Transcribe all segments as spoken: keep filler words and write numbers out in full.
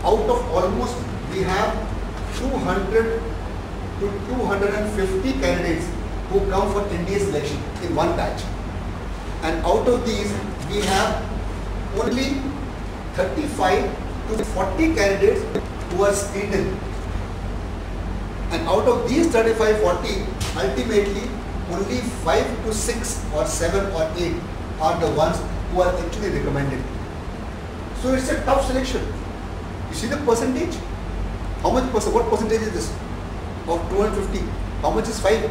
out of almost we have two hundred to two hundred fifty candidates who come for N D A selection in one batch, and out of these we have only thirty-five to forty candidates who are screened in, and out of these thirty-five forty, ultimately only five to six or seven or eight are the ones who are actually recommended. So it's a tough selection. You see the percentage? How much percent? What percentage is this of two hundred fifty? How much is five?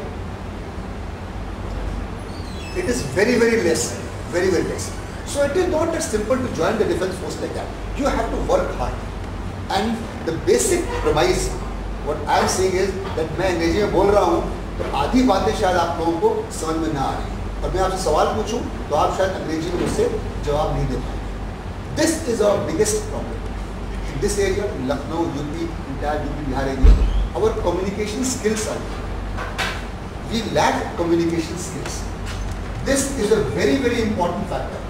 It is very very less, very very less. So it is not as simple to join the defense force like that. You have to work hard. And the basic premise, what I am saying is that मैं अंग्रेजी में बोल रहा हूँ तो आधी बातें शायद आप लोगों को समझ में ना आ रही, और मैं आपसे सवाल पूछूं तो आप शायद अंग्रेजी में मुझसे जवाब नहीं दे पाएंगे. This is our biggest problem. In this area, Lucknow, U P, entire U P, Bihar area, our communication skills are weak. We lack communication skills. This is a very very important factor.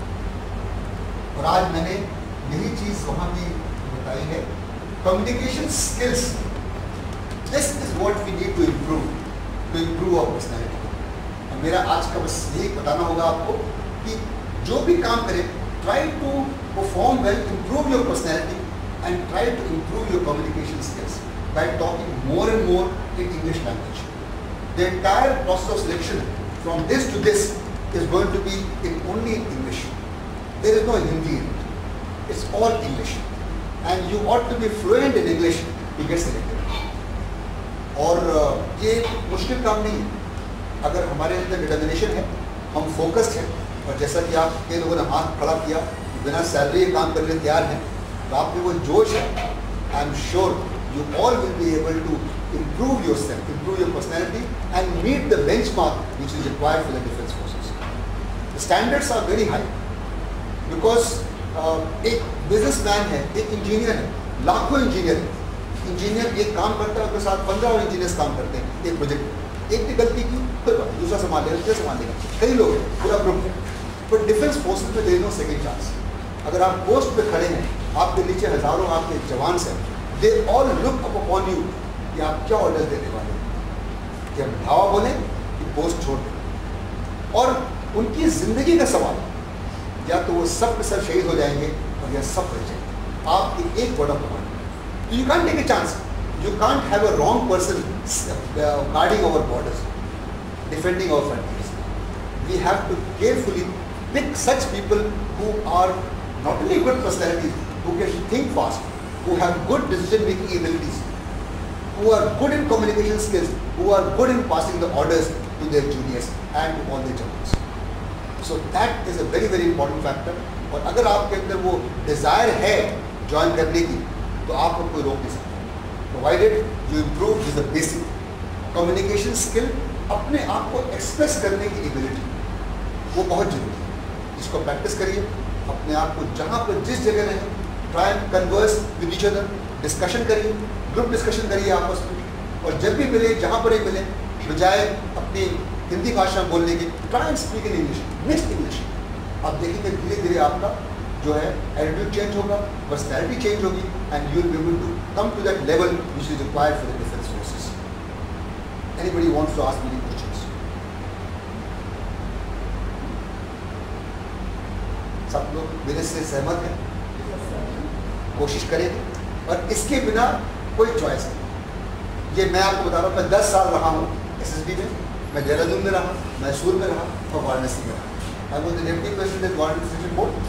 और आज मैंने यही चीज वहाँ भी बताई है. Communication skills. This is what we need to improve, to improve our personality. और मेरा आज का बस यही बताना होगा आपको कि जो भी काम करें, try to perform well, improve your personality, and try to improve your communication skills by talking more and more in English language. The entire process of selection from this to this is going to be in only in English. There is no Hindi in it. It's all English, and you ought to be fluent in English to get selected. और ये मुश्किल काम नहीं है अगर हमारे अंदर determination है, हम फोकस्ड हैं, और जैसा कि आप कई लोगों ने हाथ खड़ा किया, बिना सैलरी काम करने तैयार हैं, तो आप में वो जोश है. I am sure you all will be able to improve yourself, improve your personality, and meet the benchmark which is required for the defense forces. The standards are very high because uh, एक businessman है, एक engineer है, लाखों engineer है. Engineer एक काम करता है, उसके साथ पंद्रह और इंजीनियर्स काम करते हैं एक प्रोजेक्ट. एक ने गलती की, फिर दूसरा संभाल लेगा, तीसरा संभाल लेगा, कई लोग पूरा ग्रुप है. बट डिफेंस फोर्सेस में there is no second chance. अगर आप पोस्ट पे खड़े हैं, आपके नीचे हजारों आपके जवान हैं, they all look up upon you कि आप क्या ऑर्डर देने वाले हैं, कि हम धावा बोलें कि पोस्ट छोड़ दें. और उनकी जिंदगी का सवाल, या तो वो सब के सब शहीद हो जाएंगे और या सब रह जाएंगे. आप एक word of command, you can't take a chance. You can't have a wrong person uh, guarding our borders, defending our frontiers. We have to carefully pick such people who are not only good personalities, who can think fast, who have good decision-making abilities, who are good in communication skills, who are good in passing the orders to their juniors and to all their juniors. So that is a very very important factor. और अगर आपके अंदर वो desire है join करने की, तो आपको कोई रोक नहीं सकता. Provided you improve this the basic communication skill, अपने आप को एक्सप्रेस करने की एबिलिटी, वो बहुत जरूरी है. इसको प्रैक्टिस करिए. अपने आप को जहाँ पर जिस जगह रहें, try and converse with each other, discussion करिए, ग्रुप डिस्कशन करिए आपस में. और जब भी मिले, जहाँ पर ही मिले, बजाय अपनी हिंदी भाषा बोलने की, try and speak in English, mixed English. आप देखेंगे धीरे धीरे आपका जो है एटीट्यूड चेंज होगा, पर्सनैलिटी चेंज होगी, and you will be able to come to that level which is required for the defence forces. Anybody wants to ask me any questions? सब लोग मेरे से सहमत हैं? कोशिश करेंगे, और इसके बिना कोई चॉइस नहीं. ये मैं आपको बता रहा हूँ, मैं दस साल रहा हूँ एस एस बी में, मैं देहरादून में रहा, मैसूर में रहा और वाराणसी में रहा. I was the deputy president Varanasi board.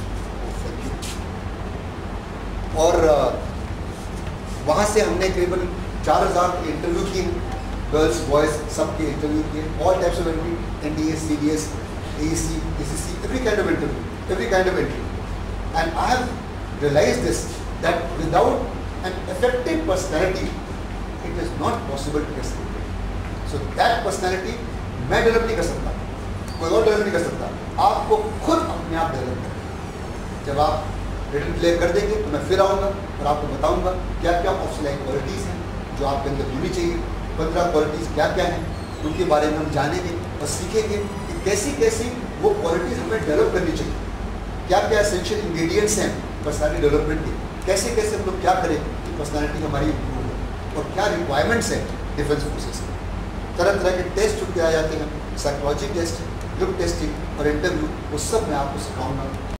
और वहाँ से हमने करीबन चार हज़ार के इंटरव्यू किए, गर्ल्स बॉयज़ सबके इंटरव्यू किए, all types of entry, N D S, C D S, A E C, A C C, every kind of interview, every kind of entry. And I have realise this that without an effective personality it is not possible to get selected. So that personality मैं develop नहीं कर सकता, कोई और develop नहीं कर सकता. आपको खुद अपने आप डेवलप करना. जब आप रिटर्न क्लियर कर देंगे तो मैं फिर आऊँगा और आपको बताऊँगा क्या क्या ऑफलाइन क्वालिटीज़ हैं जो आपके अंदर होनी चाहिए. पंद्रह क्वालिटीज़ क्या क्या हैं, उनके बारे में हम जानेंगे और सीखेंगे कि कैसी कैसी वो क्वालिटीज़ हमें डेवलप करनी चाहिए. क्या क्या एसेंशियल इंग्रेडिएंट्स हैं पर्सनैलिटी डेवलपमेंट के, कैसे कैसे हम लोग क्या करें पर्सनैलिटी हमारी इम्प्रूव हो और क्या रिक्वायरमेंट्स है डिफेंस फोर्सेस की। तरह तरह के टेस्ट जो किए जाते हैं, साइकोलॉजी टेस्ट, लुक टेस्टिंग और इंटरव्यू, वो सब मैं आपको सिखाऊंगा।